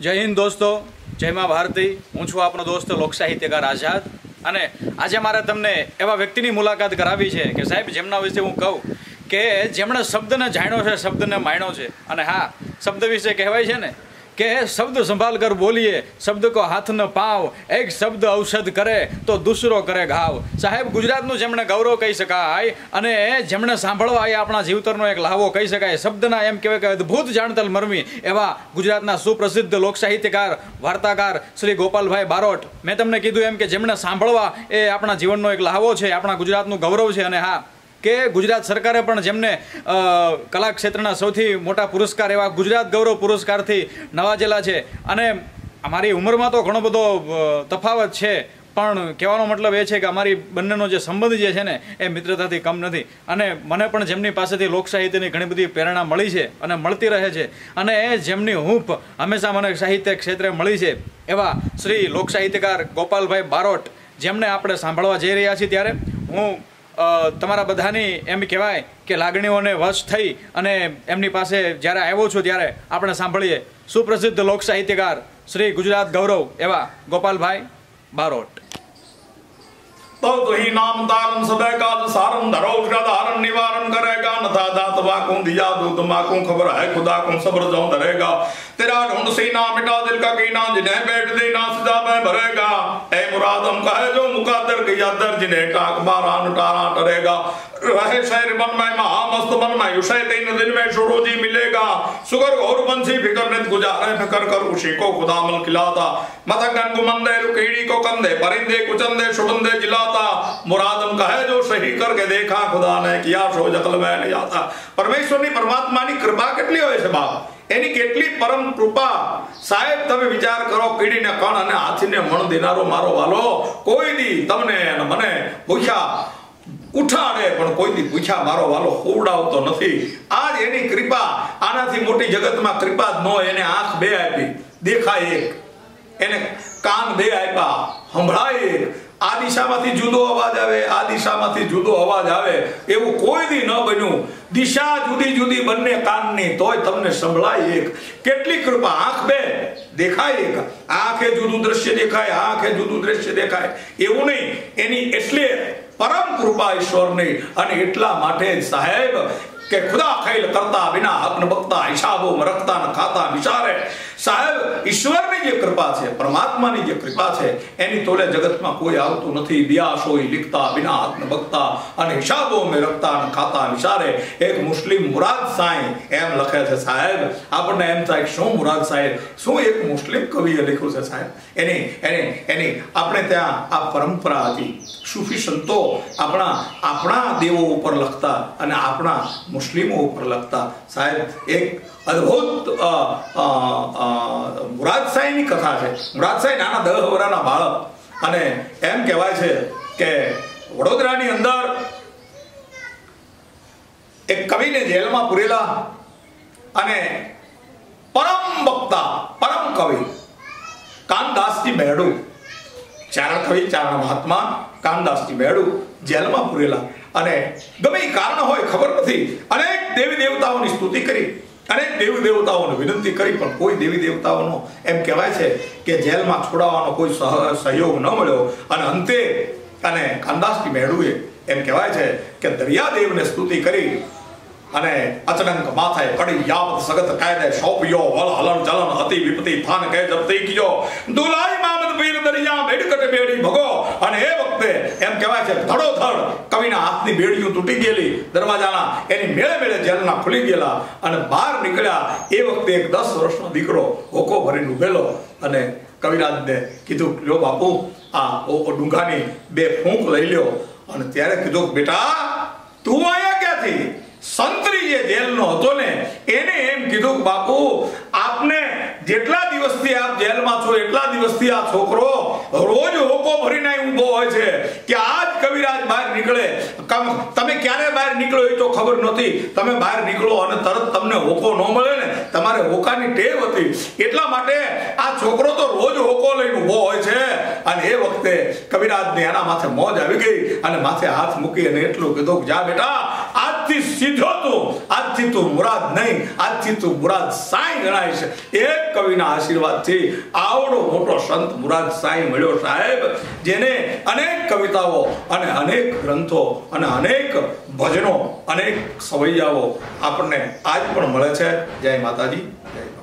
જય હિન્દ દોસ્તો, જય મા ભારતી. હું છું આપણો દોસ્ત લોક સાહિત્યકાર આઝાદ. અને આજે મારે તમને એવા વ્યક્તિની મુલાકાત કરાવી છે કે સાહેબ જેમના વિશે હું કહું કે જેમણે શબ્દને જાણ્યો છે, શબ્દને માણ્યો છે. અને હા, શબ્દ વિશે કહેવાય છે ને કે શબ્દ સંભાળ કર બોલીએ, શબ્દ કો હાથ ન પાવ, એક શબ્દ ઔષધ કરે તો દૂસરો કરે ઘાવ. સાહેબ, ગુજરાતનું જેમણે ગૌરવ કહી શકાય અને જેમણે સાંભળવા એ આપણા જીવતરનો એક લહાવો કહી શકાય. શબ્દના એમ કહેવાય કે અદ્ભુત જાણતલ મરમી એવા ગુજરાતના સુપ્રસિદ્ધ લોક સાહિત્યકાર, વાર્તાકાર શ્રી ગોપાલભાઈ બારોટ. મેં તમને કીધું એમ કે જેમણે સાંભળવા એ આપણા જીવનનો એક લહાવો છે, આપણા ગુજરાતનું ગૌરવ છે. અને હા, કે ગુજરાત સરકારે પણ જેમને કલા ક્ષેત્રના સૌથી મોટા પુરસ્કાર એવા ગુજરાત ગૌરવ પુરસ્કારથી નવાજેલા છે. અને અમારી ઉંમરમાં તો ઘણો બધો તફાવત છે, પણ કહેવાનો મતલબ એ છે કે અમારી બંનેનો જે સંબંધ જે છે ને એ મિત્રતાથી કમ નથી. અને મને પણ જેમની પાસેથી લોક સાહિત્યની ઘણી બધી પ્રેરણા મળી છે અને મળતી રહે છે, અને જેમની હૂંફ હંમેશા મને સાહિત્ય ક્ષેત્રે મળી છે, એવા શ્રી લોક સાહિત્યકાર ગોપાલભાઈ બારોટ, જેમને આપણે સાંભળવા જઈ રહ્યા છીએ. ત્યારે હું તમારા બધાની એમ કહેવાય કે લાગણીઓને વશ થઈ અને એમની પાસે જ્યારે આવ્યો છું ત્યારે આપણે સાંભળીએ સુપ્રસિદ્ધ લોક સાહિત્યકાર શ્રી ગુજરાત ગૌરવ એવા ગોપાલભાઈ બારોટ. तो ही नाम तारम सदै का सारम धरो धारण निवारण करेगा नथा दात वाकूं दिया दूध माकूं खबर है खुदा को सब्र जो धरेगा तेरा ढूंढ सीना मिटा दिल का कीना जिन्हें बैठ देना सदा में भरेगा ए मुरादम कहे जो मुकादर किया दर जिन्हें टाक बारान टारा टरेगा रहे शहर मन में महामस्त मन में युषय तीन दिन में शुरू जी मिलेगा सुगर और बंसी फिकर नित गुजारे फिकर कर उसी को खुदा मल खिलाता मतंगन गुमंदे रुकीड़ी को कंधे परिंदे कुचंदे शुबंदे जिलाता मुरादम कहे जो सही करके देखा खुदा ने किया सो जकल में नहीं आता. परमेश्वરની પરમાત્માની કૃપા કેટલી હોય છે બાપ, એની કેટલી પરમ કૃપા. સાહેબ, તમે વિચાર કરો, કીડીને કણ અને હાથીને મણ દેનારો મારો વાલો કોઈ દી તમને અને મને પૂછ્યા ઉઠાડે પણ કોઈ દી પૂછ્યા મારો વાલો હોવડાવતો નથી. આજ એની કૃપા, આનાથી મોટી જગતમાં કૃપા જ ન હોય. એને આંખ બે આપી, દેખાય એક, એને કાન બે આપ્યા, સંભળાય એક. આ દિશામાંથી જુદો અવાજ આવે, આ દિશામાંથી જુદો અવાજ આવે, એવું કોઈ દી ન બન્યું. દિશા જુદી જુદી બંને કાનની, તોય તમને સંભળાય એક. કેટલી કૃપા! આંખ બે, દેખાય એક. આંખે જુદું દ્રશ્ય દેખાય, આંખે જુદું દ્રશ્ય દેખાય, એવું નહીં. એની એટલે પરમ કૃપા ઈશ્વરની. અને એટલા માટે જ સાહેબ કે ખુદા ખેલ કરતા बिना हक न बकता हिसाबों में रखता न खाता विचारे. સાહેબ, ઈશ્વરની જે કૃપા છે, પરમાત્માની જે કૃપા છે, એની તોલે જગતમાં કોઈ આવતું નથી. વ્યાસ હોય लिखता बिना हक न बकता અને હિસાબો में रखता न खाता विचारे. એક મુસ્લિમ મુરાદ સાંઈ એમ લખે છે સાહેબ. આપણને એમ થાય શું મુરાદ સાહેબ, શું એક મુસ્લિમ કવિએ લખ્યું છે સાહેબ. એની આપણે ત્યાં આ પરંપરા હતી. સૂફી સંતો આપણા દેવો ઉપર લખતા અને આપણા મુસ્લિમો ઉપર લખતા. સાહેબ, એક અદ્ભુત મુરાદ સાહેબની કથા છે. મુરાદ સાહેબ નાના 10 વર્ષના બાળક, અને એમ કહેવાય છે કે વડોદરાની અંદર એક કવિને જેલમાં પૂરેલા, અને પરમ વક્તા, પરમ કવિ કાનદાસજી બેડુ, ચારણ કવિ, ચારણ મહાત્મા કાનદાસજી બેડુ જેલમાં પૂરેલા. અને ગમે એ કારણ હોય ખબર નથી, અનેક દેવી દેવતાઓની સ્તુતિ કરી, અનેક દેવી દેવતાઓને વિનંતી કરી, પણ કોઈ દેવી દેવતાઓનો એમ કહેવાય છે કે જેલમાં છોડાવવાનો કોઈ સહયોગ ન મળ્યો. અને અંતે અને કાનદાસજી બેડુએ એમ કહેવાય છે કે દરિયાદેવને સ્તુતિ કરી અને અચનંક માથે કડી યાવત સગત કાયદે સોંપ્યો વળ હલન ચલન અતિ વિપતિ થાન કહે જપતી કયો દુલાઈ મામદ પીર દરિયા બેડકટ બેડી ભગો. અને એ વખતે એમ કહેવાય છે ધડોધડ કવિના હાથની બેડીઓ તૂટી ગયેલી, દરવાજાના એની મેળે મેળે જેલના ખુલી ગયેલા. અને બહાર નીકળ્યા એ વખતે એક 10 વર્ષનો દીકરો હોકો ભરીને ઉભેલો, અને કવિરાજને કીધું લ્યો બાપુ, આ ડુંગાની 2 ફૂંક લઈ લ્યો. અને ત્યારે કીધું બેટા તું અહીંયા ક્યાંથી? સંતરી જે જેલનો હતો ને એને એમ કીધું બાપુ, આપને જેટલા દિવસથી આપ જેલમાં છો એટલા દિવસથી આ છોકરો રોજ હોકો ભરીને ઊભો હોય છે કે આજ કવિરાજ બહાર નીકળે. તમે ક્યારે બહાર નીકળો એ તો ખબર નથી. તમે બહાર નીકળો અને તરત તમને હોકો ન મળે ને, તમારે હોકાની ટેવ હતી, એટલા માટે આ છોકરો તો રોજ હોકો લઈને ઊભો હોય છે. અને એ વખતે કવિરાજને એના માથે મોજ આવી ગઈ, અને માથે હાથ મૂકી અને એટલું કીધું જા બેટા, આજથી સીધો તું, આજથી તું મુરાદ નહીં, આજથી તું મુરાદ સાંઈ ગણાય છે. એક કવિના આશીર્વાદથી આવડો મોટો સંત મુરાદ સાંઈ મળ્યો સાહેબ, જેને અનેક કવિતાઓ અને અનેક ગ્રંથો અને અનેક ભજનો, અનેક સવૈયાઓ આપણને આજ પણ મળે છે. જય માતાજી, જય